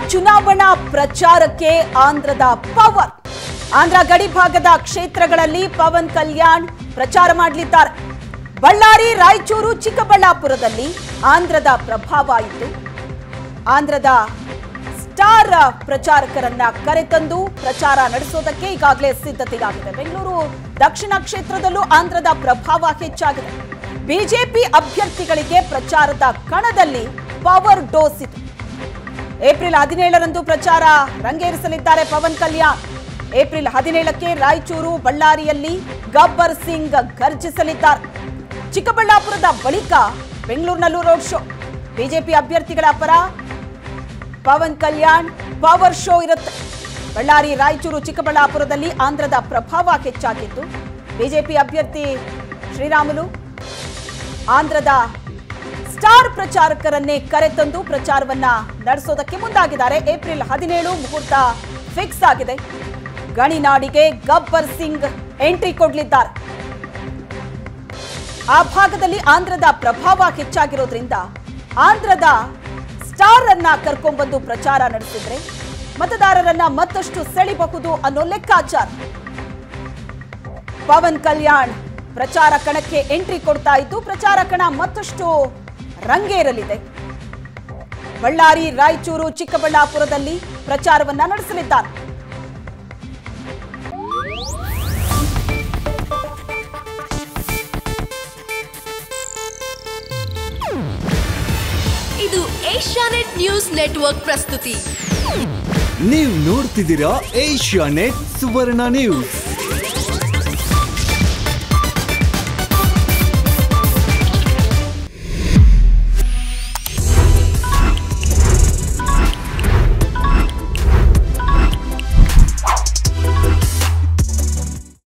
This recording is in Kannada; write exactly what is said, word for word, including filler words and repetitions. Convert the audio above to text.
ಚುನಾವಣಾ ಪ್ರಚಾರಕ್ಕೆ ಆಂಧ್ರದ ಪವರ್. ಆಂಧ್ರ ಗಡಿ ಭಾಗದ ಕ್ಷೇತ್ರಗಳಲ್ಲಿ ಪವನ್ ಕಲ್ಯಾಣ್ ಪ್ರಚಾರ ಮಾಡಲಿದ್ದಾರೆ. ಬಳ್ಳಾರಿ, ರಾಯಚೂರು, ಚಿಕ್ಕಬಳ್ಳಾಪುರದಲ್ಲಿ ಆಂಧ್ರದ ಪ್ರಭಾವ ಇತ್ತು. ಆಂಧ್ರದ ಸ್ಟಾರ್ ಪ್ರಚಾರಕರನ್ನ ಕರೆತಂದು ಪ್ರಚಾರ ನಡೆಸೋದಕ್ಕೆ ಈಗಾಗಲೇ ಸಿದ್ಧತೆಯಾಗಿದೆ. ಬೆಂಗಳೂರು ದಕ್ಷಿಣ ಕ್ಷೇತ್ರದಲ್ಲೂ ಆಂಧ್ರದ ಪ್ರಭಾವ ಹೆಚ್ಚಾಗಿದೆ. ಬಿಜೆಪಿ ಅಭ್ಯರ್ಥಿಗಳಿಗೆ ಪ್ರಚಾರದ ಕಣದಲ್ಲಿ ಪವರ್ ಡೋಸ್ ಇದೆ. ಏಪ್ರಿಲ್ ಹದಿನೇಳರಂದು ಪ್ರಚಾರ ರಂಗೇರಿಸಲಿದ್ದಾರೆ ಪವನ್ ಕಲ್ಯಾಣ್. ಏಪ್ರಿಲ್ ಹದಿನೇಳಕ್ಕೆ ರಾಯಚೂರು, ಬಳ್ಳಾರಿಯಲ್ಲಿ ಗಬ್ಬರ್ ಸಿಂಗ್ ಗರ್ಜಿಸಲಿದ್ದಾರೆ. ಚಿಕ್ಕಬಳ್ಳಾಪುರದ ಬಳಿಕ ಬೆಂಗಳೂರಿನಲ್ಲೂ ರೋಡ್ ಶೋ. ಬಿಜೆಪಿ ಅಭ್ಯರ್ಥಿಗಳ ಪರ ಪವನ್ ಕಲ್ಯಾಣ್ ಪವರ್ ಶೋ ಇರುತ್ತೆ. ಬಳ್ಳಾರಿ, ರಾಯಚೂರು, ಚಿಕ್ಕಬಳ್ಳಾಪುರದಲ್ಲಿ ಆಂಧ್ರದ ಪ್ರಭಾವ ಹೆಚ್ಚಾಗಿದ್ದು, ಬಿಜೆಪಿ ಅಭ್ಯರ್ಥಿ ಶ್ರೀರಾಮುಲು ಆಂಧ್ರದ ಸ್ಟಾರ್ ಪ್ರಚಾರಕರನ್ನೇ ಕರೆತಂದು ಪ್ರಚಾರವನ್ನ ನಡೆಸೋದಕ್ಕೆ ಮುಂದಾಗಿದ್ದಾರೆ. ಏಪ್ರಿಲ್ ಹದಿನೇಳು ಮುಹೂರ್ತ ಫಿಕ್ಸ್ ಆಗಿದೆ. ಗಣಿನಾಡಿಗೆ ಗಬ್ಬರ್ ಸಿಂಗ್ ಎಂಟ್ರಿ ಕೊಡಲಿದ್ದಾರೆ. ಆ ಭಾಗದಲ್ಲಿ ಆಂಧ್ರದ ಪ್ರಭಾವ ಹೆಚ್ಚಾಗಿರೋದ್ರಿಂದ ಆಂಧ್ರದ ಸ್ಟಾರ್ ಅನ್ನ ಕರ್ಕೊಂಡ್ಬಂದು ಪ್ರಚಾರ ನಡೆಸಿದ್ರೆ ಮತದಾರರನ್ನ ಮತ್ತಷ್ಟು ಸೆಳೆಯಬಹುದು ಅನ್ನೋ ಲೆಕ್ಕಾಚಾರ. ಪವನ್ ಕಲ್ಯಾಣ್ ಪ್ರಚಾರ ಕಣಕ್ಕೆ ಎಂಟ್ರಿ ಕೊಡ್ತಾ ಇದ್ದು, ಪ್ರಚಾರ ಕಣ ಮತ್ತಷ್ಟು ರಂಗೇರಲಿದೆ. ಬಳ್ಳಾರಿ, ರಾಯಚೂರು, ಚಿಕ್ಕಬಳ್ಳಾಪುರದಲ್ಲಿ ಪ್ರಚಾರವನ್ನ ನಡೆಸಲಿದ್ದಾರೆ. ಇದು ಏಷ್ಯಾನೆಟ್ ನ್ಯೂಸ್ ನೆಟ್ವರ್ಕ್ ಪ್ರಸ್ತುತಿ. ನೀವು ನೋಡ್ತಿದ್ದೀರಾ ಏಷ್ಯಾನೆಟ್ ಸುವರ್ಣ ನ್ಯೂಸ್.